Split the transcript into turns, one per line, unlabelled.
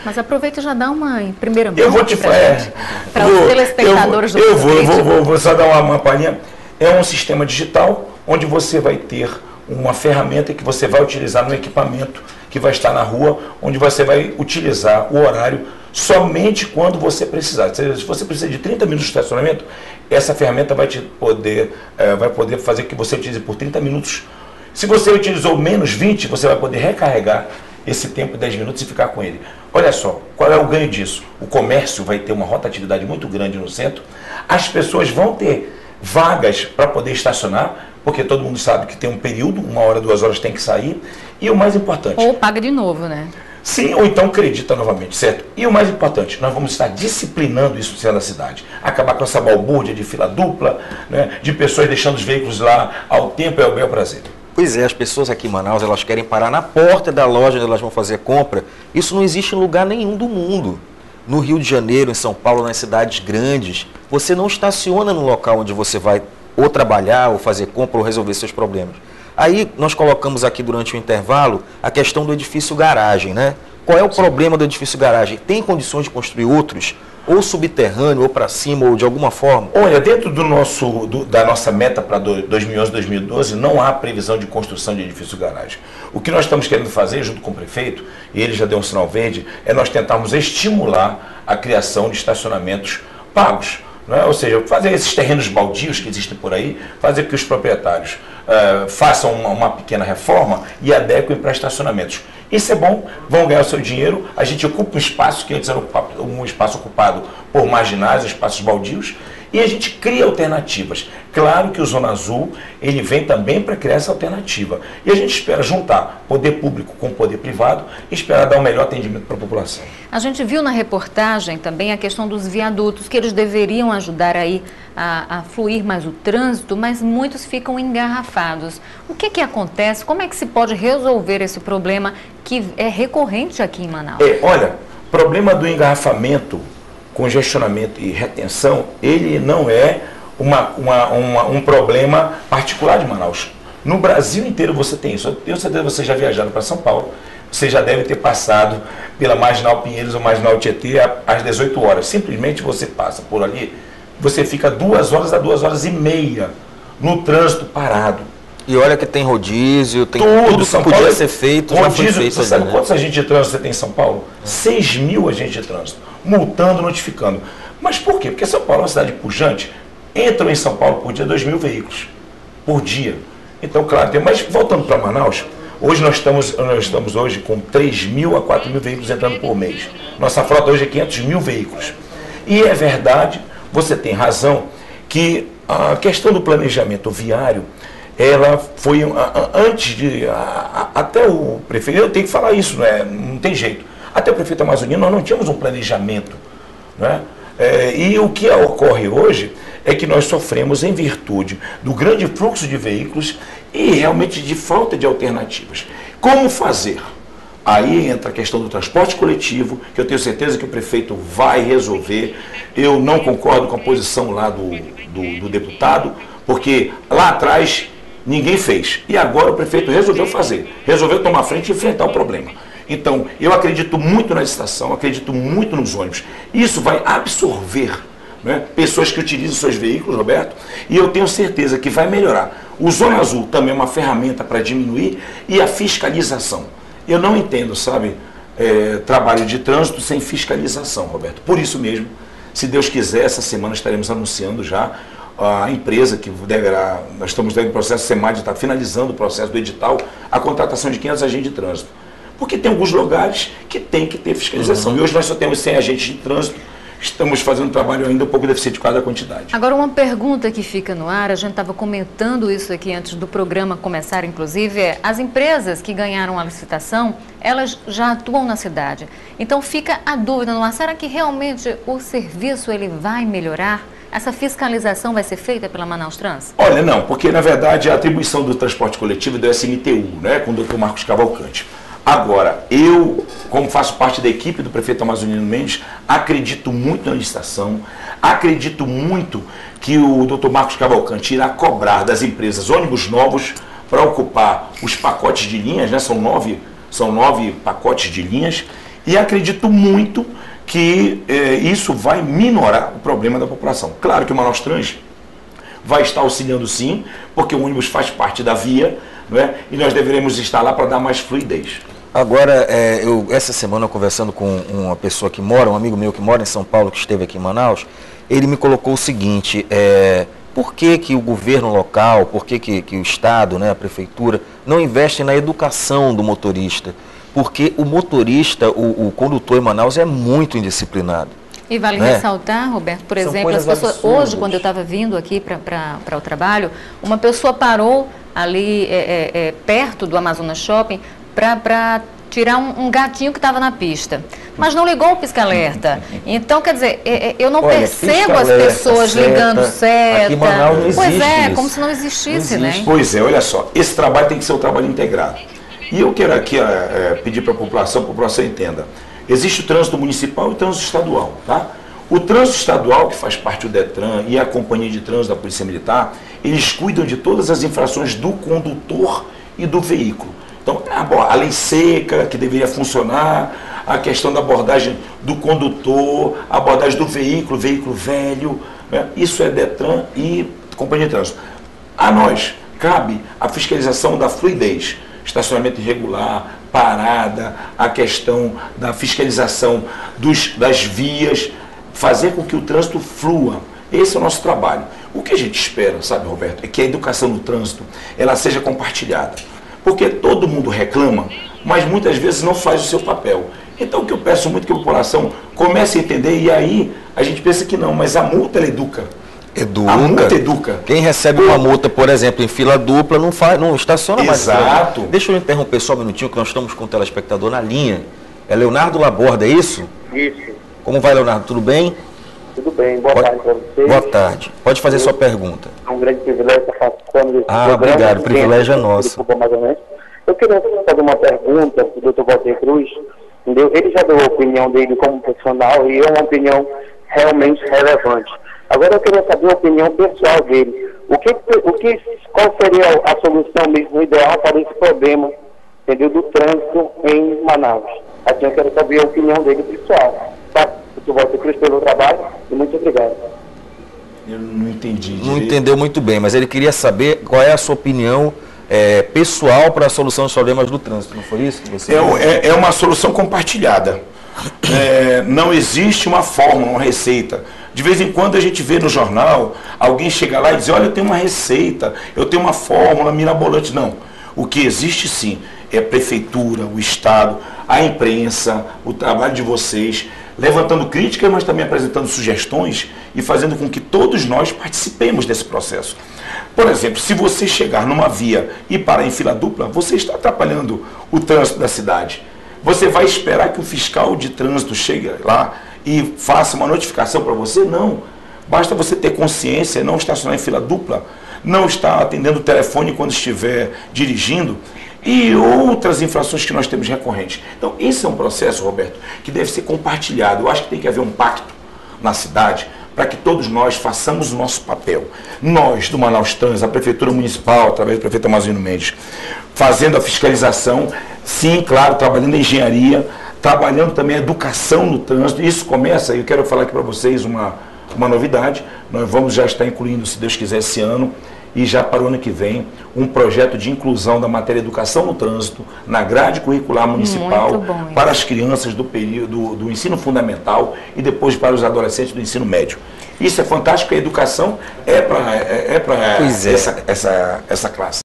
Mas aproveita e já dá uma em primeira mão.
Eu vou te falar.
Para os telespectadores do
vou só dar uma palhinha. É um sistema digital onde você vai ter uma ferramenta que você vai utilizar no equipamento que vai estar na rua, onde você vai utilizar o horário somente quando você precisar. Se você precisa de 30 minutos de estacionamento, essa ferramenta vai poder fazer que você utilize por 30 minutos. Se você utilizou menos 20, você vai poder recarregar esse tempo de 10 minutos e ficar com ele. Olha só, qual é o ganho disso? O comércio vai ter uma rotatividade muito grande no centro, as pessoas vão ter vagas para poder estacionar, porque todo mundo sabe que tem um período, 1 hora, 2 horas tem que sair, e o mais importante...
Ou paga de novo, né?
Sim, ou então acredita novamente, certo? E o mais importante, nós vamos estar disciplinando isso dentro da cidade. Acabar com essa balbúrdia de fila dupla, né, de pessoas deixando os veículos lá ao tempo e ao bel prazer.
Pois é, as pessoas aqui em Manaus, elas querem parar na porta da loja onde elas vão fazer compra. Isso não existe em lugar nenhum do mundo. No Rio de Janeiro, em São Paulo, nas cidades grandes, você não estaciona no local onde você vai ou trabalhar, ou fazer compra, ou resolver seus problemas. Aí nós colocamos aqui durante o intervalo a questão do edifício garagem, né? Qual é o problema do edifício garagem? Tem condições de construir outros, ou subterrâneo, ou para cima, ou de alguma forma?
Olha, dentro da nossa meta para 2011, 2012, não há previsão de construção de edifício garagem. O que nós estamos querendo fazer, junto com o prefeito, e ele já deu um sinal verde, é nós tentarmos estimular a criação de estacionamentos pagos. Né? Ou seja, fazer esses terrenos baldios que existem por aí, fazer que os proprietários façam uma pequena reforma e adequem para estacionamentos. Isso é bom, vão ganhar o seu dinheiro, a gente ocupa um espaço que antes era um espaço ocupado por marginais, espaços baldios, e a gente cria alternativas. Claro que o Zona Azul, ele vem também para criar essa alternativa. E a gente espera juntar poder público com poder privado e esperar dar um melhor atendimento para a população.
A gente viu na reportagem também a questão dos viadutos, que eles deveriam ajudar aí a fluir mais o trânsito, mas muitos ficam engarrafados. O que acontece? Como é que se pode resolver esse problema que é recorrente aqui em Manaus?
Olha, problema do engarrafamento, congestionamento e retenção, ele não é um problema particular de Manaus. No Brasil inteiro você tem isso. Eu tenho certeza que você já viajaram para São Paulo, você já deve ter passado pela Marginal Pinheiros ou Marginal Tietê às 18 horas. Simplesmente você passa por ali, você fica 2 horas a 2 horas e meia no trânsito parado.
E olha que tem rodízio, tem tudo
que
podia ser feito, já foi feito.
Você sabe quantos agentes de trânsito você tem em São Paulo? 6.000 agentes de trânsito, multando, notificando. Mas por quê? Porque São Paulo é uma cidade pujante, entram em São Paulo por dia 2.000 veículos, por dia. Então, claro, mas voltando para Manaus, hoje nós estamos hoje com 3.000 a 4.000 veículos entrando por mês. Nossa frota hoje é 500.000 veículos. E é verdade, você tem razão, que a questão do planejamento viário, ela foi, antes de, até o prefeito, eu tenho que falar isso, não tem jeito, até o prefeito amazonino nós não tínhamos um planejamento, né? E o que ocorre hoje é que nós sofremos em virtude do grande fluxo de veículos e realmente de falta de alternativas. Como fazer? Aí entra a questão do transporte coletivo, que eu tenho certeza que o prefeito vai resolver. Eu não concordo com a posição lá do deputado, porque lá atrás ninguém fez. E agora o prefeito resolveu fazer, resolveu tomar frente e enfrentar o problema. Então, eu acredito muito na estação, acredito muito nos ônibus. Isso vai absorver, né, pessoas que utilizam seus veículos, Roberto, e eu tenho certeza que vai melhorar. O Zona Azul também é uma ferramenta para diminuir, e a fiscalização. Eu não entendo, sabe, trabalho de trânsito sem fiscalização, Roberto. Por isso mesmo, se Deus quiser, essa semana estaremos anunciando já a empresa que deverá, nós estamos dentro do processo, SEMAD está finalizando o processo do edital, a contratação de 500 agentes de trânsito. Porque tem alguns lugares que tem que ter fiscalização. E hoje nós só temos 100 agentes de trânsito, estamos fazendo um trabalho ainda um pouco deficiente com a quantidade.
Agora, uma pergunta que fica no ar, a gente estava comentando isso aqui antes do programa começar, inclusive, as empresas que ganharam a licitação, elas já atuam na cidade. Então fica a dúvida no ar, será que realmente o serviço ele vai melhorar? Essa fiscalização vai ser feita pela Manaus Trans?
Olha, não, porque na verdade a atribuição do transporte coletivo é do SMTU, né, com o Dr. Marcos Cavalcante. Agora, eu, como faço parte da equipe do prefeito Amazonino Mendes, acredito muito na licitação, acredito muito que o Dr. Marcos Cavalcante irá cobrar das empresas ônibus novos para ocupar os pacotes de linhas, né? São nove pacotes de linhas, E acredito muito que isso vai minorar o problema da população. Claro que o Manaus Trans vai estar auxiliando sim, porque o ônibus faz parte da via, não é? E nós deveremos estar lá para dar mais fluidez.
Agora, essa semana, conversando com uma pessoa que mora, um amigo meu que mora em São Paulo, que esteve aqui em Manaus, ele me colocou o seguinte, por que que o governo local, por que que o Estado, né, a Prefeitura, não investe na educação do motorista? Porque o motorista, o condutor em Manaus é muito indisciplinado.
E vale ressaltar, Roberto, por exemplo, as pessoas, hoje, quando eu estava vindo aqui para o trabalho, uma pessoa parou ali perto do Amazonas Shopping para tirar um gatinho que estava na pista, mas não ligou o pisca-alerta. Então, quer dizer, eu não percebo as pessoas ligando seta.
Aqui em Manaus não existe
pois é,
isso.
como se não existisse, né?
Pois é, olha só, esse trabalho tem que ser um trabalho integrado. E eu quero aqui pedir para a população entenda. Existe o trânsito municipal e o trânsito estadual, tá? O trânsito estadual, que faz parte do DETRAN e a Companhia de Trânsito da Polícia Militar, eles cuidam de todas as infrações do condutor e do veículo. Então, a lei seca, que deveria funcionar, a questão da abordagem do condutor, a abordagem do veículo velho, né? Isso é DETRAN e Companhia de Trânsito. A nós cabe a fiscalização da fluidez, estacionamento irregular, parada, a questão da fiscalização das vias, fazer com que o trânsito flua. Esse é o nosso trabalho. O que a gente espera, sabe, Roberto, é que a educação no trânsito ela seja compartilhada. Porque todo mundo reclama, mas muitas vezes não faz o seu papel. Então o que eu peço muito que a população comece a entender, e aí a gente pensa que não, mas a multa ela educa. A multa educa.
Quem recebe uma multa, por exemplo, em fila dupla, não estaciona mais.
Exato.
Deixa eu interromper só um minutinho, que nós estamos com o telespectador na linha. É Leonardo Laborda, é isso?
Isso.
Como vai, Leonardo? Tudo bem?
Tudo bem. Boa tarde para vocês.
Boa tarde. Pode fazer sua pergunta.
É um grande privilégio estar participando desse programa.
Obrigado. O privilégio é nosso.
Eu queria fazer uma pergunta para o Dr. Walter Cruz. Entendeu? Ele já deu a opinião dele como profissional e é uma opinião realmente relevante. Agora eu queria saber a opinião pessoal dele. Qual seria a solução mesmo ideal para esse problema, entendeu, do trânsito em Manaus? Assim, eu quero saber a opinião dele pessoal. Tá? Dr. Walter Cruz, pelo trabalho e muito obrigado.
Eu não entendi.
Não entendeu muito bem, mas ele queria saber qual é a sua opinião pessoal para a solução dos problemas do trânsito. Não foi isso que você
é uma solução compartilhada. Não existe uma fórmula, uma receita. De vez em quando a gente vê no jornal, alguém chega lá e diz, olha, eu tenho uma receita, eu tenho uma fórmula mirabolante. Não. O que existe sim é a prefeitura, o Estado, a imprensa, o trabalho de vocês, levantando críticas, mas também apresentando sugestões e fazendo com que todos nós participemos desse processo. Por exemplo, se você chegar numa via e parar em fila dupla, você está atrapalhando o trânsito da cidade. Você vai esperar que o fiscal de trânsito chegue lá e faça uma notificação para você? Não. Basta você ter consciência, não estacionar em fila dupla, não estar atendendo o telefone quando estiver dirigindo e outras infrações que nós temos recorrentes. Então, esse é um processo, Roberto, que deve ser compartilhado. Eu acho que tem que haver um pacto na cidade para que todos nós façamos o nosso papel. Nós, do Manaus Trans, a Prefeitura Municipal, através do prefeito Amazonino Mendes, fazendo a fiscalização, sim, claro, trabalhando a engenharia, trabalhando também a educação no trânsito. Isso começa, eu quero falar aqui para vocês uma novidade, nós vamos já estar incluindo, se Deus quiser, esse ano, e já para o ano que vem, um projeto de inclusão da matéria educação no trânsito na grade curricular municipal para as crianças do período do ensino fundamental e depois para os adolescentes do ensino médio. Isso é fantástico, a educação é para essa classe.